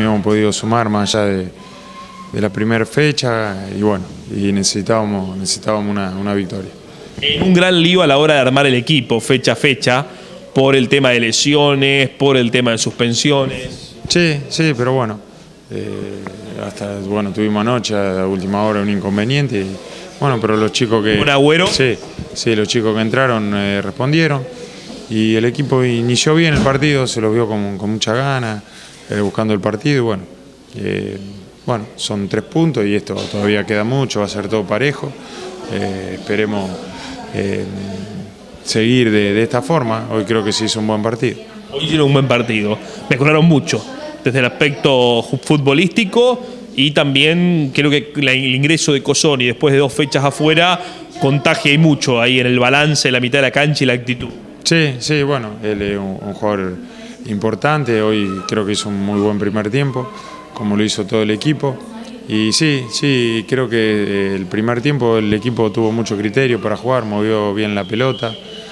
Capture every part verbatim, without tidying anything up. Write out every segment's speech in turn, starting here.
habíamos podido sumar más allá de, de la primera fecha y bueno, y necesitábamos, necesitábamos una, una victoria. En un gran lío a la hora de armar el equipo, fecha a fecha, por el tema de lesiones, por el tema de suspensiones. Sí, sí, pero bueno, eh, hasta bueno tuvimos anoche a última hora un inconveniente. Y, bueno, pero los chicos que... ¿Un Agüero? Sí, sí, los chicos que entraron eh, respondieron y el equipo inició bien el partido, se lo vio con, con mucha ganas, eh, buscando el partido y bueno, eh, bueno, son tres puntos y esto todavía queda mucho, va a ser todo parejo, eh, esperemos eh, seguir de, de esta forma, hoy creo que se hizo un buen partido. Hoy hicieron un buen partido, mejoraron mucho, desde el aspecto futbolístico y también creo que el ingreso de Cozzoni después de dos fechas afuera contagia y mucho ahí en el balance, en la mitad de la cancha y la actitud. Sí, sí, bueno, él es un, un jugador importante, hoy creo que hizo un muy buen primer tiempo, como lo hizo todo el equipo. Y sí, sí, creo que el primer tiempo el equipo tuvo mucho criterio para jugar, movió bien la pelota,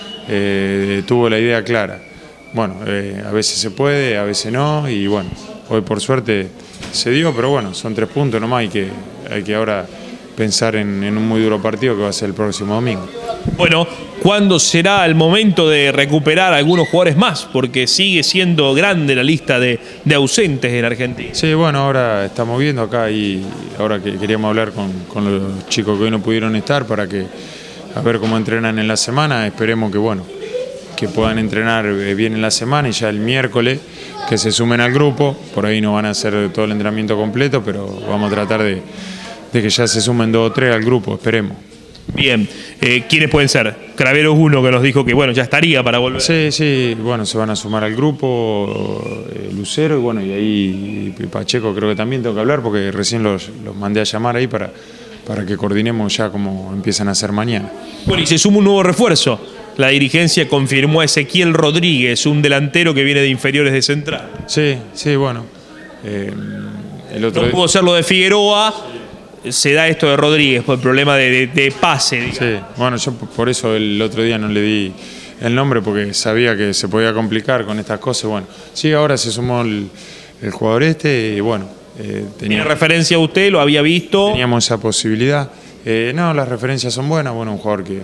eh, tuvo la idea clara. Bueno, eh, a veces se puede, a veces no, y bueno, hoy por suerte se dio, pero bueno, son tres puntos nomás, hay que, hay que ahora pensar en, en un muy duro partido que va a ser el próximo domingo. Bueno, ¿cuándo será el momento de recuperar a algunos jugadores más? Porque sigue siendo grande la lista de, de ausentes en Argentina. Sí, bueno, ahora estamos viendo acá y ahora que queríamos hablar con, con los chicos que hoy no pudieron estar para que a ver cómo entrenan en la semana, esperemos que bueno, que puedan entrenar bien en la semana y ya el miércoles que se sumen al grupo, por ahí no van a hacer todo el entrenamiento completo, pero vamos a tratar de, de que ya se sumen dos o tres al grupo, esperemos. Bien, eh, ¿quiénes pueden ser? Cravero es uno que nos dijo que bueno, ya estaría para volver. Sí, sí, bueno, se van a sumar al grupo, eh, Lucero y bueno, y ahí y Pacheco creo que también tengo que hablar porque recién los, los mandé a llamar ahí para, para que coordinemos ya como empiezan a hacer mañana. Bueno, y se suma un nuevo refuerzo. La dirigencia confirmó a Ezequiel Rodríguez, un delantero que viene de inferiores de Central. Sí, sí, bueno. Eh, el otro no pudo ser lo de Figueroa, se da esto de Rodríguez por el problema de, de, de pase. Digamos. Sí, bueno, yo por eso el otro día no le di el nombre porque sabía que se podía complicar con estas cosas. Bueno, sí, ahora se sumó el, el jugador este y bueno. Eh, tenía, ¿Tiene referencia a usted? ¿Lo había visto? Teníamos esa posibilidad. Eh, no, las referencias son buenas. Bueno, un jugador que...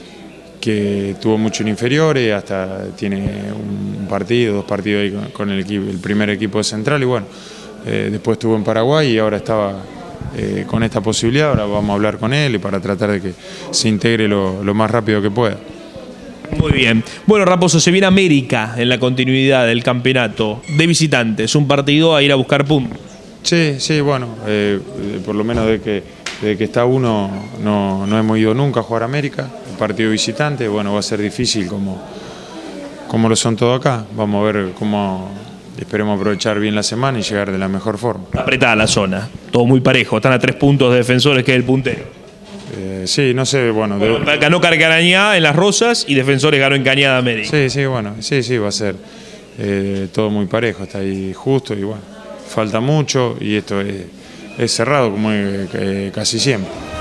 que tuvo mucho en inferiores, hasta tiene un partido, dos partidos ahí con, con el, equipo, el primer equipo de Central y bueno, eh, después estuvo en Paraguay y ahora estaba eh, con esta posibilidad, ahora vamos a hablar con él y para tratar de que se integre lo, lo más rápido que pueda. Muy bien. Bueno, Raposo, se viene América en la continuidad del campeonato de visitantes, un partido a ir a buscar puntos. Sí, sí, bueno, eh, por lo menos de que, de que está uno no, no hemos ido nunca a jugar a América. Partido visitante, bueno, va a ser difícil como, como lo son todos acá. Vamos a ver cómo esperemos aprovechar bien la semana y llegar de la mejor forma. Apretada la zona, todo muy parejo, están a tres puntos de Defensores que es el puntero. Eh, sí, no sé, bueno. bueno de... Ganó Carcarañá en Las Rosas y Defensores ganó en Cañada América. Sí, sí, bueno, sí, sí, va a ser eh, todo muy parejo, está ahí justo y bueno, falta mucho y esto es, es cerrado como es, eh, casi siempre.